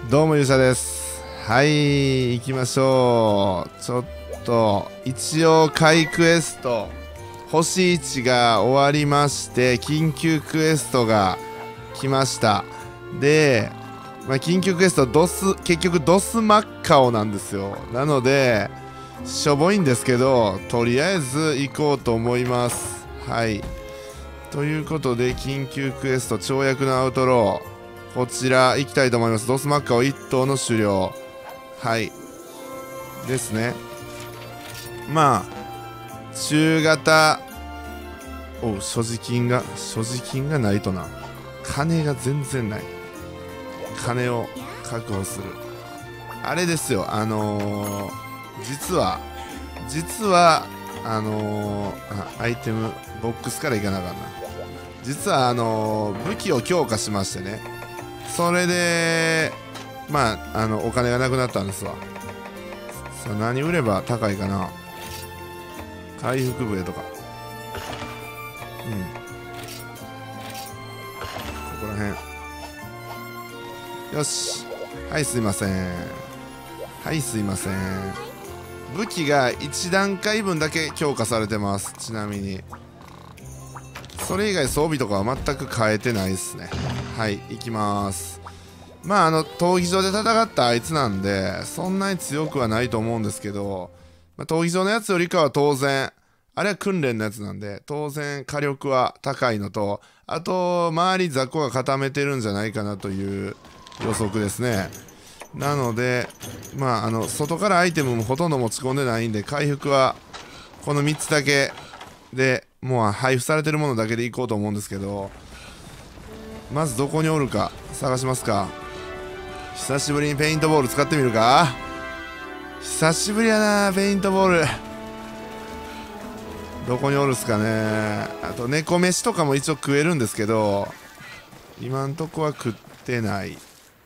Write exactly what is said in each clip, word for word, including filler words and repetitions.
どうも、ゆうしゃです。はい、行きましょう。ちょっと、一応、回クエスト、星いちが終わりまして、緊急クエストが来ました。で、まあ、緊急クエスト、ドス、結局、ドスマッカオなんですよ。なので、しょぼいんですけど、とりあえず行こうと思います。はい。ということで、緊急クエスト、跳躍のアウトロー。こちら行きたいと思います。ドスマッカオいっ頭の狩猟。はい。ですね。まあ、中型。おう、所持金が、所持金がないとな。金が全然ない。金を確保する。あれですよ、あのー、実は、実は、あのー、あ、アイテム、ボックスからいかなあかんな。実は、あのー、武器を強化しましてね。それで、まあ、あの、お金がなくなったんですわ。さあ、何売れば高いかな。回復笛とか。うん。ここら辺。よし。はい、すいません。はい、すいません。武器がいち段階分だけ強化されてます。ちなみに。それ以外装備とかは全く変えてないですね。はい、行きます。まあ、あの、闘技場で戦ったあいつなんで、そんなに強くはないと思うんですけど、まあ、闘技場のやつよりかは当然、あれは訓練のやつなんで、当然火力は高いのと、あと、周り雑魚が固めてるんじゃないかなという予測ですね。なので、まあ、あの、外からアイテムもほとんど持ち込んでないんで、回復は、このみっつだけで、もう配布されてるものだけでいこうと思うんですけど、まずどこにおるか、探しますか。久しぶりにペイントボール使ってみるか。久しぶりやな、ペイントボール。どこにおるっすかね。あと猫飯とかも一応食えるんですけど、今んとこは食ってない。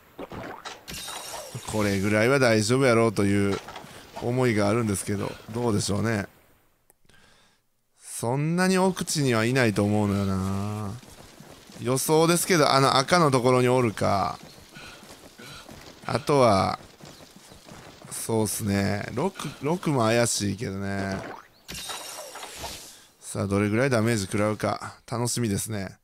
これぐらいは大丈夫やろうという思いがあるんですけど、どうでしょうね。そんなに奥地にはいないと思うのよな。予想ですけど、あの赤のところにおるか。あとはそうっすね。ろく、ろくも怪しいけどね。さあ、どれぐらいダメージ食らうか。楽しみですね。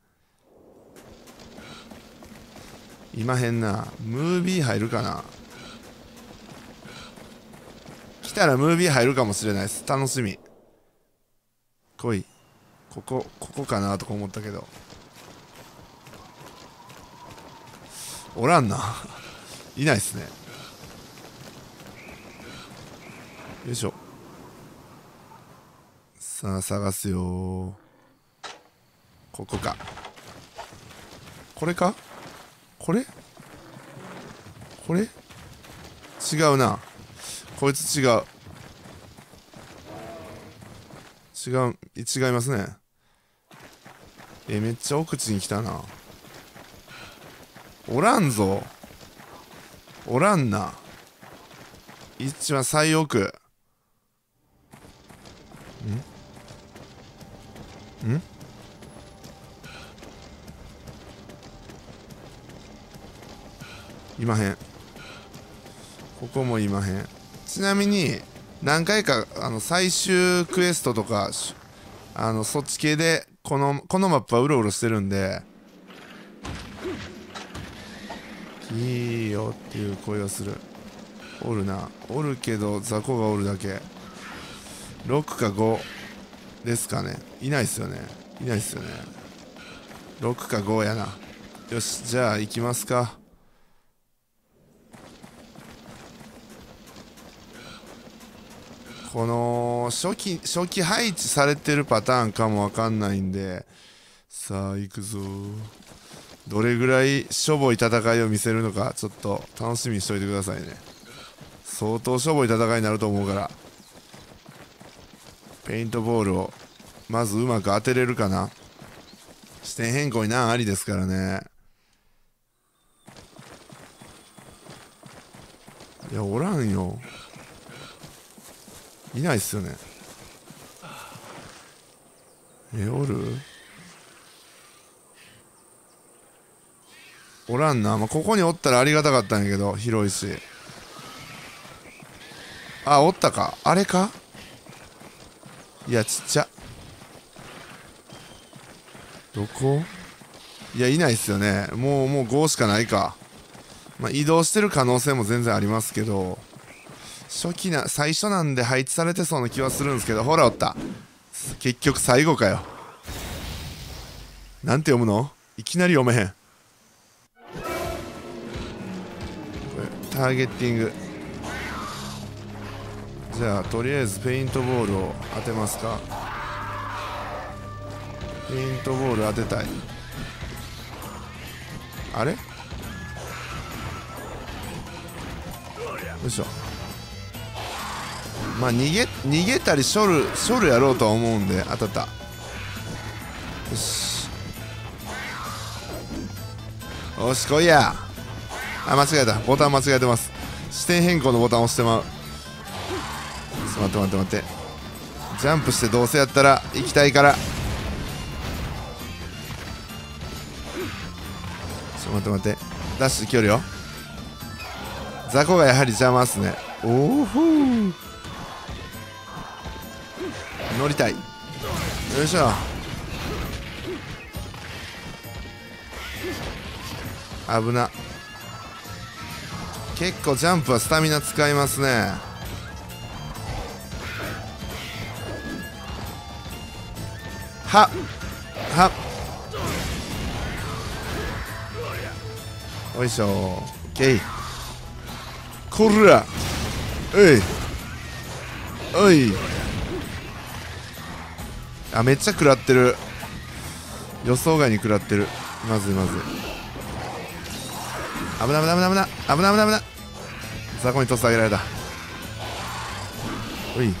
いまへんな。ムービー入るかな。来たらムービー入るかもしれないです。楽しみ。来い。ここ、ここかなとか思ったけど。おらんな。いないっすね。よいしょ。さあ、探すよ。ここか。これかこれこれ違うな。こいつ違う。違う、違いますね。え、めっちゃ奥地に来たな。おらんぞ。おらんな。一番最奥。んんいまへん。ここもいまへん。ちなみに、何回か、あの、最終クエストとか、あの、そっち系で、この、このマップはうろうろしてるんで、いいよっていう声をする。おるな。おるけど、雑魚がおるだけ。ろくかごですかね。いないっすよね。いないっすよね。ろくかごやな。よし、じゃあ行きますか。この初期初期配置されてるパターンかもわかんないんで、さあ行くぞ。どれぐらいしょぼい戦いを見せるのかちょっと楽しみにしといてくださいね。相当しょぼい戦いになると思うから。ペイントボールをまずうまく当てれるかな。視点変更に難ありですからね。いや、おらんよ。いないっすよね。え、おる？ おらんな。まあ、ここにおったらありがたかったんやけど、広いし。あ、おったか。あれか。いや、ちっちゃ。どこ。いや、いないっすよね。もうもうごしかないか。まあ、移動してる可能性も全然ありますけど、初期な最初なんで配置されてそうな気はするんですけど、ほらおった。結局最後かよ。なんて読むの。いきなり読めへん。これターゲッティング。じゃあとりあえずペイントボールを当てますか。ペイントボール当てたい。あれ、よいしょ。まあ逃げ逃げたりショルショルやろうとは思うんで。当たった。よしよし来いや。あ、間違えた。ボタン間違えてます。視点変更のボタン押してまう。ちょっと待って待って待って。ジャンプしてどうせやったら行きたいから。ちょっと待って待って。ダッシュ距離よ。雑魚がやはり邪魔っすね。おおほー。乗りたい。よいしょ。危な。結構ジャンプはスタミナ使いますね。ははよいしょ。オッケー。こらおいおい。あ、めっちゃ食らってる。予想外に食らってる。まずいまずい。危ない危ない危ない危ない危ない危ない危ない。雑魚にトス上げられた。おい。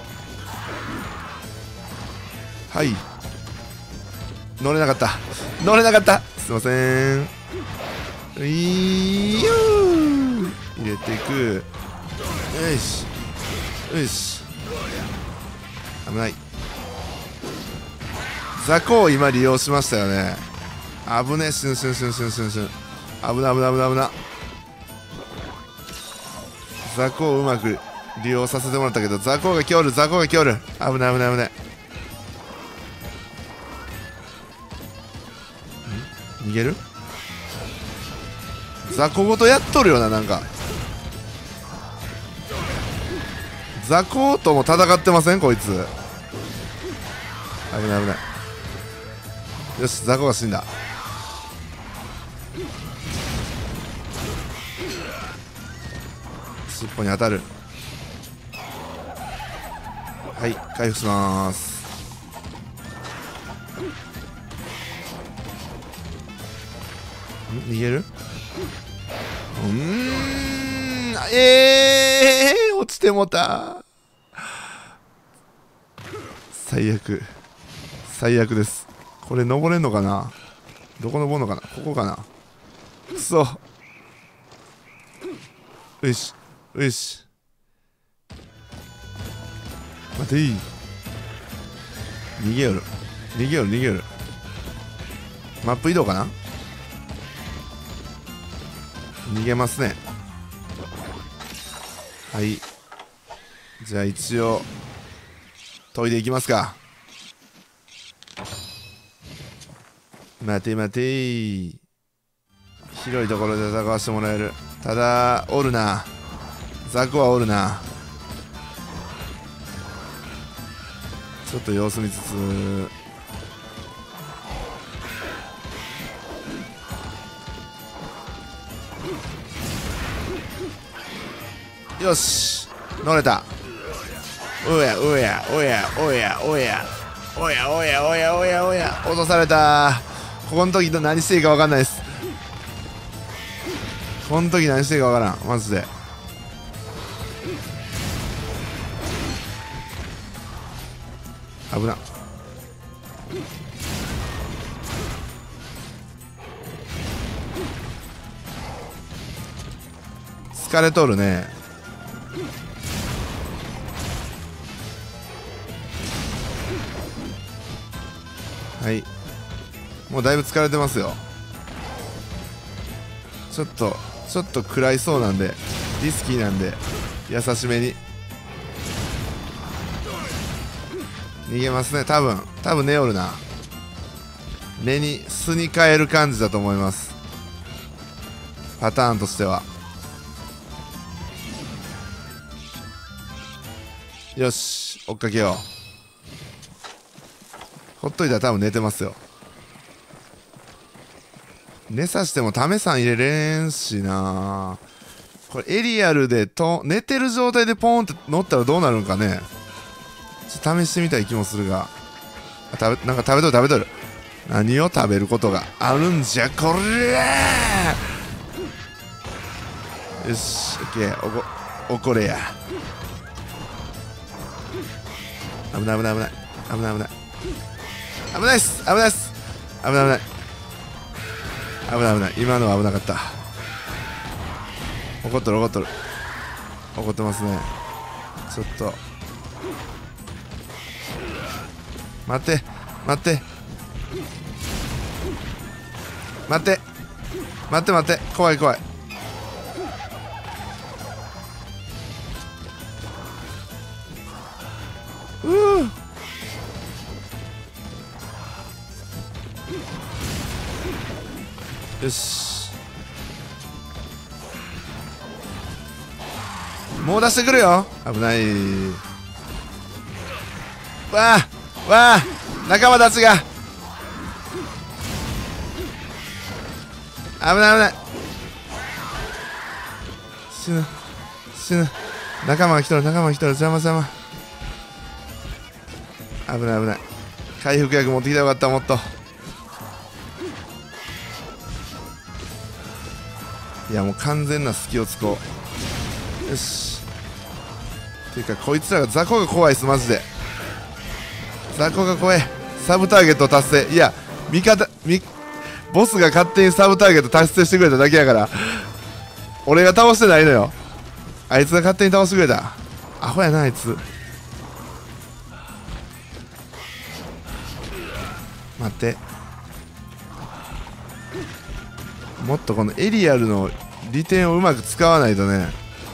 はい。乗れなかった。乗れなかった。すいません。ういーよー。入れていく。よしよし。危ない。雑魚を今利用しましたよね。危ね。シュンシュンシュンシュンシュンシュン。危な危な危な危な。雑魚をうまく利用させてもらったけど、雑魚が今日おる。雑魚が今日おる。危ない危ない危ない。逃げる。雑魚ごとやっとるよな。なんか雑魚とも戦ってませんこいつ。危ない危ない。よし、雑魚が死んだ。尻尾に当たる。はい、回復します。ん、逃げる。うーん、えー、落ちてもた。最悪最悪です。これ登れんのかな。どこ登るのかな。ここかな。くそ。よしよし。待ていい。逃げよる逃げよる逃げよる。マップ移動かな。逃げますね。はい、じゃあ一応研いでいきますか。待て待て。広いところで戦わせてもらえる。ただおるな。雑魚はおるな。ちょっと様子見つつ。よし、乗れた。おやおやおやおやおやおやおやおやおやおや。落とされた。ここの時何していいか分かんないです。この時何していいか分からんマジで。危な。疲れとるね。はい、もうだいぶ疲れてますよ。 ちょっとちょっと食らいそうなんでリスキーなんで優しめに逃げますね。多分多分寝おるな。寝に巣に変える感じだと思います、パターンとしては。よし追っかけよう。ほっといたら多分寝てますよ。寝さしてもタメさん入れれんしな。これエリアルでと寝てる状態でポーンって乗ったらどうなるんかね。ちょっと試してみたい気もするが、あ食べなんか食べとる食べとる。何を食べることがあるんじゃこれ。よしオッケーおこおこれや。危ない危ない危ない危ない危ない危ないっす危ないっす危ない危ない危ない危ない。今のは危なかった。怒っとる怒っとる怒ってますね。ちょっと待って待って待って待って待って怖い怖い。うーよしもう出してくるよ。危ない。わあわあ仲間たちが危ない危ない。死ぬ死ぬ。仲間が来とる仲間が来とる。邪魔邪魔。危ない危ない。回復薬持ってきたらよかった。もっといやもう完全な隙をつこう。よしていうかこいつらが雑魚が怖いっすマジで。雑魚が怖い。サブターゲット達成。いや味方みボスが勝手にサブターゲット達成してくれただけやから俺が倒してないのよ。あいつが勝手に倒してくれた。アホやなあいつ。待ってもっとこのエリアルの利点をうまく使わないとね。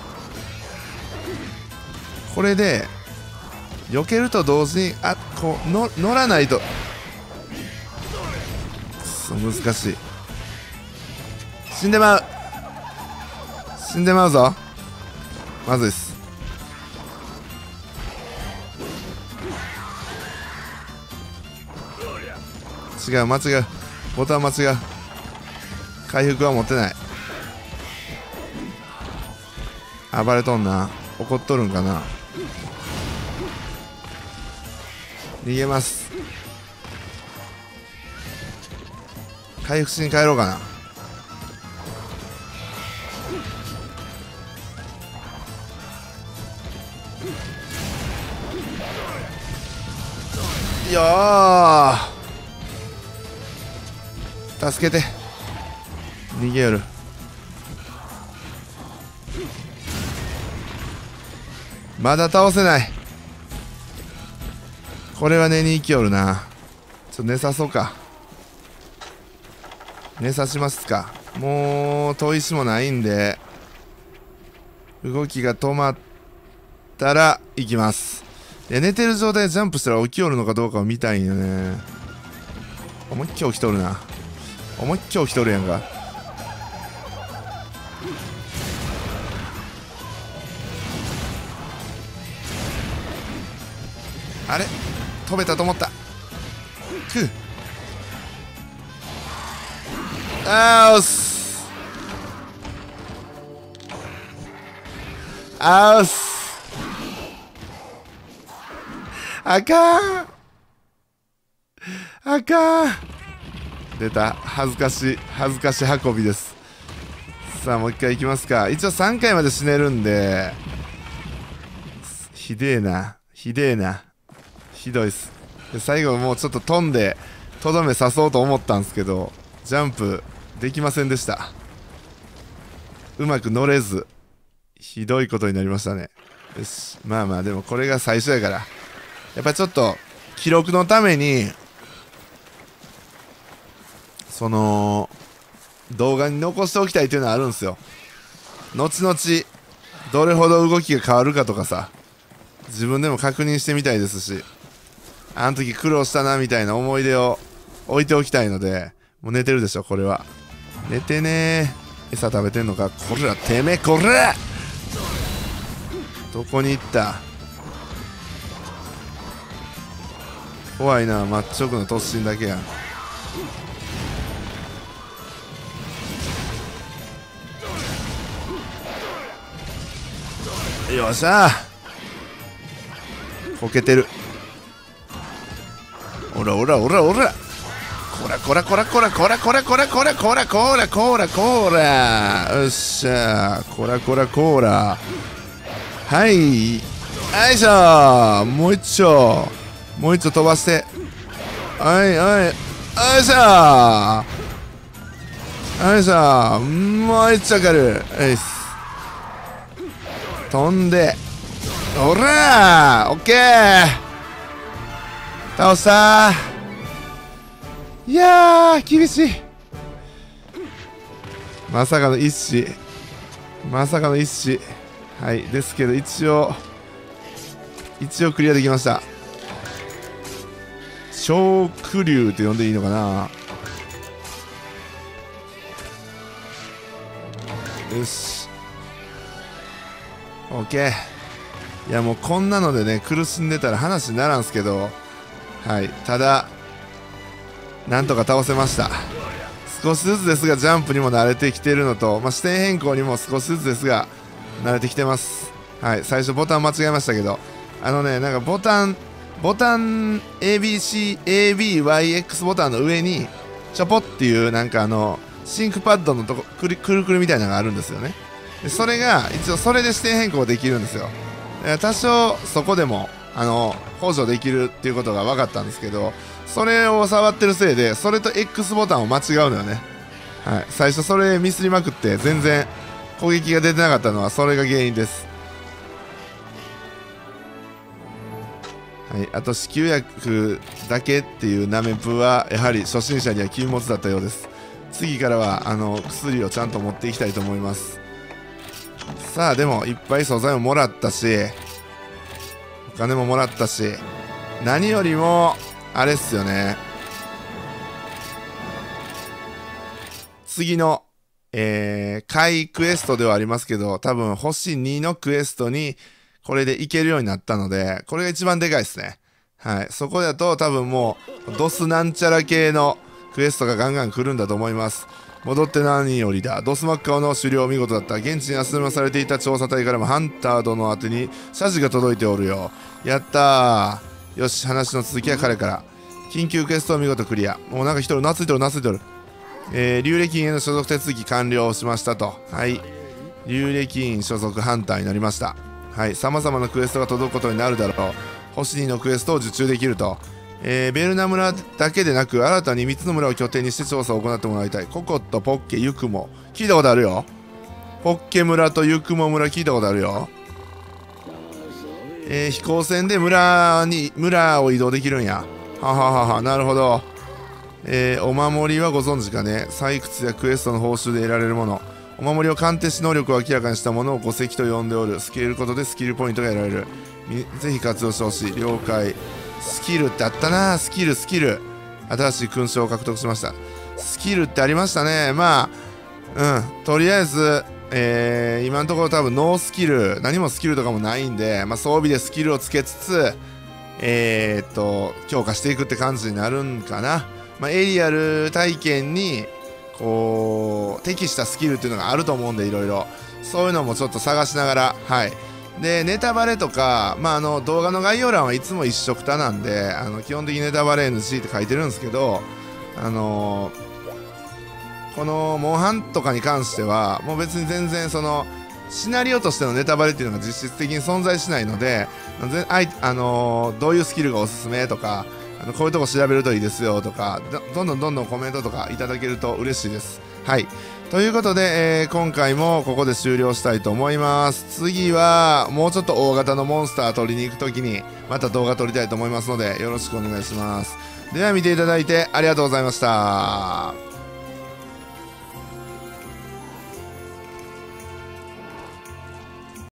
これで避けると同時にあこうの乗らないとくそ難しい。死んでまう死んでまうぞ。まずいっす。違う間違うボタン間違う。回復は持ってない。暴れとんな。怒っとるんかな。逃げます。回復しに帰ろうかな。よー助けて。逃げよる。まだ倒せない。これは寝に行きよるな。ちょっと寝さそうか。寝さしますか。もう砥石もないんで動きが止まったら行きます。いや寝てる状態でジャンプしたら起きよるのかどうかを見たいんよね。思いっきり起きとるな。思いっきり起きとるやんか。あれ飛べたと思った。くうあーおすあーおすあかんあかん。出た。恥ずかしい恥ずかしい運びです。さあもう一回いきますか。一応さんかいまで死ねるんで。ひでえなひでえなひどいっす。で最後もうちょっと飛んでとどめ刺そうと思ったんですけどジャンプできませんでした。うまく乗れずひどいことになりましたね。よしまあまあでもこれが最初やからやっぱりちょっと記録のためにその動画に残しておきたいっていうのはあるんですよ。後々どれほど動きが変わるかとかさ、自分でも確認してみたいですし、あの時苦労したなみたいな思い出を置いておきたいので。もう寝てるでしょこれは。寝てねー。餌食べてんのか。こらてめえこら、どこに行った。怖いな、マッチョクの突進だけやん。よっしゃー、こけてる。おらおらおらおら、こらこらこらこらこらこらこらこらこらこらこらこら、よっしゃー、こらこらこら、はい、よいしょー、もう一丁もう一丁飛ばして、はいはい、よいしょー、よいしょー、もう一丁かかる、えいっす、飛んで、おらー、オッケー、倒したー。いやー厳しい。まさかの一死、まさかの一死。はいですけど一応一応クリアできました。小ク竜って呼んでいいのかな。よし OK。 いやもうこんなのでね苦しんでたら話にならんすけど、はい、ただなんとか倒せました。少しずつですがジャンプにも慣れてきているのと、まあ、視点変更にも少しずつですが慣れてきてます。はい、最初ボタン間違えましたけど、あのねなんかボタンボタン エービーシー、エービーワイエックス ボタンの上にちょぽっていうなんかあのシンクパッドのとこくるくるくるみたいなのがあるんですよね。でそれが一応それで視点変更できるんですよ。多少そこでもあの補助できるっていうことが分かったんですけど、それを触ってるせいでそれと X ボタンを間違うのよね。はい、最初それミスりまくって全然攻撃が出てなかったのはそれが原因です。はい、あと子宮薬だけっていうナメプはやはり初心者には禁物だったようです。次からはあの薬をちゃんと持っていきたいと思います。さあでもいっぱい素材ももらったしお金ももらったし、何よりもあれっすよね、次のえー、怪クエストではありますけど、多分星にのクエストにこれでいけるようになったので、これが一番でかいですね。はい、そこだと多分もうドスなんちゃら系のクエストがガンガン来るんだと思います。戻って何よりだ。ドスマッカオの狩猟見事だった。現地に集めされていた調査隊からもハンター殿宛てに謝辞が届いておるよ。やったー。よし、話の続きは彼から。緊急クエストを見事クリア。もうなんか一人懐いてる懐いてる。えー、竜歴院への所属手続き完了しましたと。はい。竜歴院所属ハンターになりました。はい。様々なクエストが届くことになるだろう。星にのクエストを受注できると。えー、ベルナ村だけでなく新たにみっつの村を拠点にして調査を行ってもらいたい。ココット、ポッケ、ユクモ。聞いたことあるよ。ポッケ村とユクモ村聞いたことあるよ。えー、飛行船で村に村を移動できるんや。はははは、なるほど。えー、お守りはご存知かね。採掘やクエストの報酬で得られるもの。お守りを鑑定し能力を明らかにしたものを五石と呼んでおる。スケールことでスキルポイントが得られる。ぜひ活用してほしい。了解。スキルってあったな。スキルスキル新しい勲章を獲得しました。スキルってありましたね。まあうんとりあえず、えー、今のところ多分ノースキル何もスキルとかもないんで、まあ、装備でスキルをつけつつえー、っと強化していくって感じになるんかな。まあ、エリアル体験にこう適したスキルっていうのがあると思うんで、いろいろそういうのもちょっと探しながら、はい。でネタバレとか、まあ、あの動画の概要欄はいつも一緒くたなんで、あの基本的にネタバレ エヌジー って書いてるんですけど、あのー、このモンハンとかに関してはもう別に全然そのシナリオとしてのネタバレっていうのが実質的に存在しないので、あい、あのー、どういうスキルがおすすめとか、あのこういうとこ調べるといいですよとか、どんどんどんどんコメントとかいただけると嬉しいです。はい。ということで、えー、今回もここで終了したいと思います。次はもうちょっと大型のモンスター取りに行くときにまた動画撮りたいと思いますのでよろしくお願いします。では見ていただいてありがとうございました。